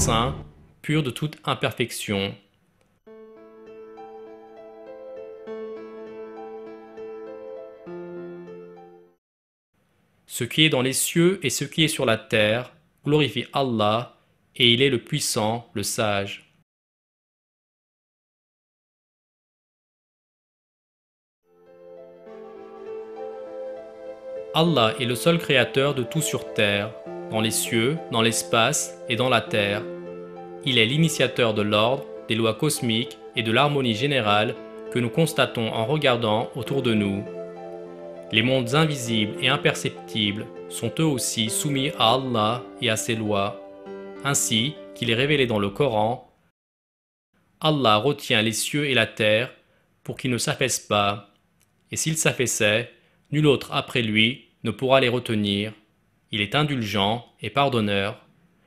saint, pur de toute imperfection. Ce qui est dans les cieux et ce qui est sur la terre glorifie Allah, et il est le puissant, le sage. Allah est le seul créateur de tout sur terre, dans les cieux, dans l'espace et dans la terre. Il est l'initiateur de l'ordre, des lois cosmiques et de l'harmonie générale que nous constatons en regardant autour de nous. Les mondes invisibles et imperceptibles sont eux aussi soumis à Allah et à ses lois. Ainsi qu'il est révélé dans le Coran, Allah retient les cieux et la terre pour qu'ils ne s'affaissent pas, et s'ils s'affaissaient, nul autre après lui ne pourra les retenir. Il est indulgent et pardonneur.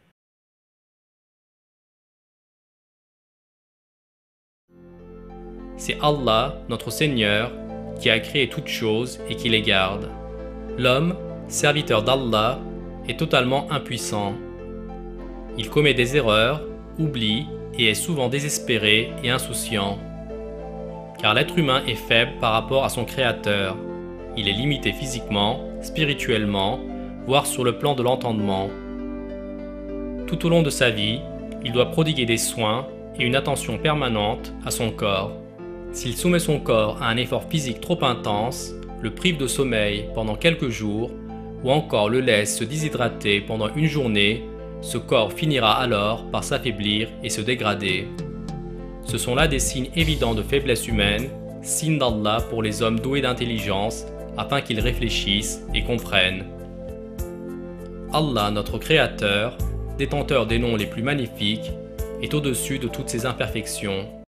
C'est Allah, notre Seigneur, qui a créé toutes choses et qui les garde. L'homme, serviteur d'Allah, est totalement impuissant. Il commet des erreurs, oublie et est souvent désespéré et insouciant. Car l'être humain est faible par rapport à son Créateur. Il est limité physiquement, spirituellement, voire sur le plan de l'entendement. Tout au long de sa vie, il doit prodiguer des soins et une attention permanente à son corps. S'il soumet son corps à un effort physique trop intense, le prive de sommeil pendant quelques jours, ou encore le laisse se déshydrater pendant une journée, ce corps finira alors par s'affaiblir et se dégrader. Ce sont là des signes évidents de faiblesse humaine, signes d'Allah pour les hommes doués d'intelligence, afin qu'ils réfléchissent et comprennent. Allah, notre Créateur, détenteur des noms les plus magnifiques, est au-dessus de toutes ces imperfections.